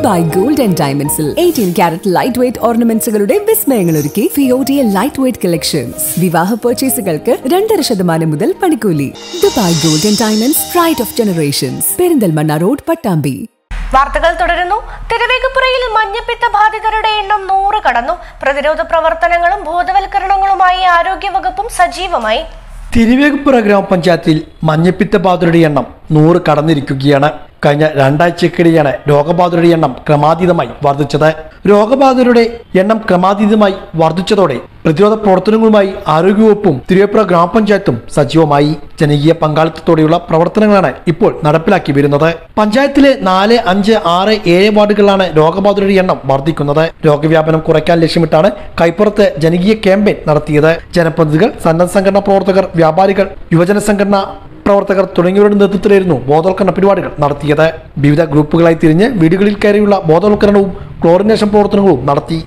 Dubai gold and ഡയമണ്ട്സിൽ 18 carat light weight ഓർണമെന്റ്സുകളുടെ വിസ്മയങ്ങളൊരുക്കി ഫിയോഡിയ ലൈറ്റ് വെയ്റ്റ് കളക്ഷൻസ്. വിവാഹ പർച്ചേസുകൾക്ക് 2.5% മുതൽ പണിക്കൂലി. Dubai gold and diamonds, pride of generations, Perinthalmanna road, Pattambi. വാർത്തകൾ തുടരുന്നു. തിരുവേഗപ്പുറയിൽ മഞ്ഞപ്പിത്ത ബാധിതരുടെ എണ്ണം 100 കടന്നു. പ്രതിരോധ പ്രവർത്തനങ്ങളും ബോധവൽക്കരണങ്ങളുമായി ആരോഗ്യവകുപ്പും സജീവമായി. തിരുവേഗപ്പുറ ഗ്രാമപഞ്ചായത്തിൽ മഞ്ഞപ്പിത്ത ബാധിതരുടെ എണ്ണം 100 കടന്നിരിക്കുകയാണ്. കഴിഞ്ഞ 2 ആഴ്ചക്കിടെയാണ് രോഗബാധിതരുടെ എണ്ണം ക്രമാതീതമായി വർദ്ധിച്ചത്. രോഗബാധിതരുടെ എണ്ണം ക്രമാതീതമായി വർദ്ധിച്ചതോടെ പ്രതിരോധ പ്രവർത്തനങ്ങളുമായി ആരോഗ്യവകുപ്പും തിരുവേഗപ്പുറ ഗ്രാമപഞ്ചായത്തും സജീവമായി. ജനകീയ പങ്കാളിത്തത്തോടെയുള്ള പ്രവർത്തനങ്ങളാണ് ഇപ്പോൾ നടപ്പിലാക്കി വരുന്നത്. പഞ്ചായത്തിലെ 4, 5, 6, 7 വാർഡുകളിലാണ് രോഗബാധിതരുടെ എണ്ണം വർദ്ധിക്കുന്നത്. രോഗവ്യാപനം കുറയ്ക്കാൻ ലക്ഷ്യമിട്ടാണ് കൈപ്പുറത്ത് ജനകീയ ക്യാമ്പയിൻ നടത്തിയത്. ജനപ്രതിനിധികൾ, സന്നദ്ധ സംഘടനാ പ്രവർത്തകർ, വ്യാപാരികൾ, യുവജന സംഘടനാ പ്രവർത്തകർ തുടങ്ങിയവരുടെ നേതൃത്വത്തിലായിരുന്നു ബോധവൽക്കരണ പരിപാടികൾ നടത്തിയത്. വിവിധ ഗ്രൂപ്പുകളായി തിരിഞ്ഞ് വീടുകളിൽ കയറിയുള്ള ബോധവൽക്കരണവും ക്ലോറിനേഷൻ പ്രവർത്തനങ്ങളും നടത്തി.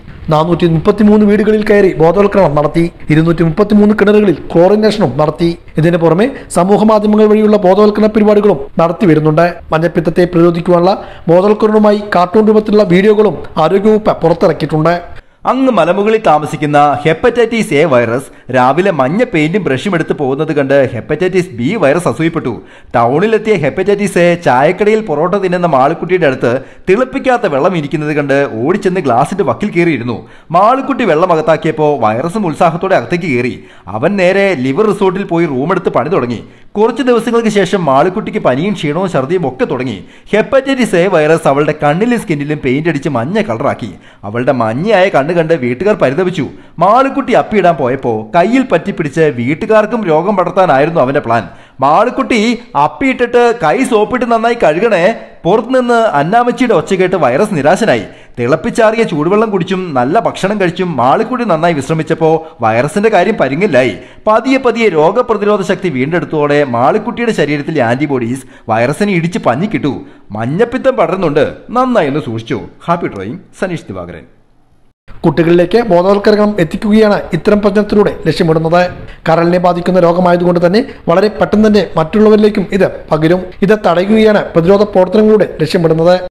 433 വീടുകളിൽ കയറി ബോധവൽക്കരണം നടത്തി. 233 കിണറുകളിൽ ക്ലോറിനേഷനും നടത്തി. ഇതിന് പുറമെ സമൂഹ മാധ്യമങ്ങൾ വഴിയുള്ള ബോധവൽക്കരണ പരിപാടികളും നടത്തി വരുന്നുണ്ട്. മഞ്ഞപ്പിത്തത്തെ പ്രതിരോധിക്കുവാനുള്ള ബോധവൽക്കരണവുമായി കാർട്ടൂൺ രൂപത്തിലുള്ള വീഡിയോകളും ആരോഗ്യവകുപ്പ് പുറത്തിറക്കിയിട്ടുണ്ട്. അങ്ങ് മലമുകളിൽ താമസിക്കുന്ന ഹെപ്പറ്റൈറ്റിസ് എ വൈറസ് രാവിലെ മഞ്ഞ പെയിന്റും ബ്രഷും എടുത്ത് പോകുന്നത് കണ്ട് ഹെപ്പറ്റൈറ്റിസ് ബി വൈറസ് അസൂയപ്പെട്ടു. ടൗണിലെത്തിയ ഹെപ്പറ്റൈറ്റിസ് എ ചായക്കടയിൽ പൊറോട്ട തിന്നുന്ന മാളുക്കുട്ടിയുടെ അടുത്ത് തിളപ്പിക്കാത്ത വെള്ളം ഇരിക്കുന്നത് കണ്ട് ഓടിച്ചെന്ന് ഗ്ലാസിന്റെ വക്കിൽ കയറിയിരുന്നു. മാളുക്കുട്ടി വെള്ളം അകത്താക്കിയപ്പോൾ വൈറസും ഉത്സാഹത്തോടെ അകത്തേക്ക് കയറി. അവൻ നേരെ ലിവർ റിസോർട്ടിൽ പോയി റൂമെടുത്ത് പണി തുടങ്ങി. കുറച്ച് ദിവസങ്ങൾക്ക് ശേഷം മാളുക്കുട്ടിക്ക് പനിയും ക്ഷീണവും ഛർദിയും ഒക്കെ തുടങ്ങി. ഹെപ്പറ്റൈറ്റിസ് എ വൈറസ് അവളുടെ കണ്ണിലും സ്കിന്നിലും പെയിന്റ് അടിച്ച് മഞ്ഞ കളറാക്കി. അവളുടെ മഞ്ഞയായ കണ്ട് വീട്ടുകാർ പരിതപിച്ചു. മാളുക്കുട്ടി അപ്പിയിടാൻ പോയപ്പോ കയ്യിൽ പറ്റിപ്പിടിച്ച് വീട്ടുകാർക്കും രോഗം പടർത്താനായിരുന്നു അവന്റെ പ്ലാൻ. മാളുക്കുട്ടി അപ്പിയിട്ടിട്ട് കൈ സോപ്പിട്ട് നന്നായി കഴുകണേ. പുറത്തുനിന്ന് അന്നാമച്ചിയുടെ ഒച്ച കേട്ട് വൈറസ് നിരാശനായി. തിളപ്പിച്ചാറിയ ചൂടുവെള്ളം കുടിച്ചും നല്ല ഭക്ഷണം കഴിച്ചും മാളുക്കുട്ടി നന്നായി വിശ്രമിച്ചപ്പോൾ വൈറസിന്റെ കാര്യം പരിങ്ങില്ലായി. പതിയെ രോഗപ്രതിരോധ ശക്തി വീണ്ടെടുത്തോടെ മാളുക്കുട്ടിയുടെ ശരീരത്തിലെ ആന്റിബോഡീസ് വൈറസിനെ ഇടിച്ച് പഞ്ഞിക്കിട്ടു. മഞ്ഞപ്പിത്തം പടരുന്നുണ്ട്, നന്നായി ഒന്ന് സൂക്ഷിച്ചു. Happy drawing, Saneesh Divakaran. കുട്ടികളിലേക്ക് ബോധവൽക്കരണം എത്തിക്കുകയാണ് ഇത്തരം പ്രചരണത്തിലൂടെ ലക്ഷ്യമിടുന്നത്. കരളിനെ ബാധിക്കുന്ന രോഗമായതുകൊണ്ട് തന്നെ വളരെ പെട്ടെന്ന് തന്നെ മറ്റുള്ളവരിലേക്കും ഇത് പകരും. ഇത് തടയുകയാണ് പ്രതിരോധ പ്രവർത്തനങ്ങളിലൂടെ ലക്ഷ്യമിടുന്നത്.